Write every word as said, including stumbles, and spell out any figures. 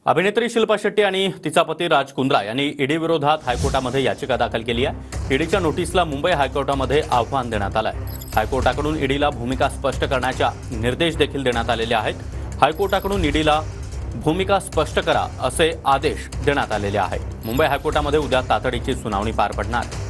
अभिनेत्री शिल्पा शेट्टी आणि तिचा पती राज कुंद्रा यांनी ईडी विरोधात हायकोर्टामध्ये याचिका दाखल केली आहे। ईडीच्या नोटीसला मुंबई हायकोर्टामध्ये आव्हान देण्यात आलं आहे। हायकोर्टाकडून ईडीला भूमिका स्पष्ट करण्याचा निर्देश देखील देण्यात आलेले आहेत। हायकोर्टाकडून ईडीला भूमिका स्पष्ट करा असे आदेश देण्यात आलेले आहेत। मुंबई हायकोर्टामध्ये उद्या तातडीची सुनावणी पार पडणार।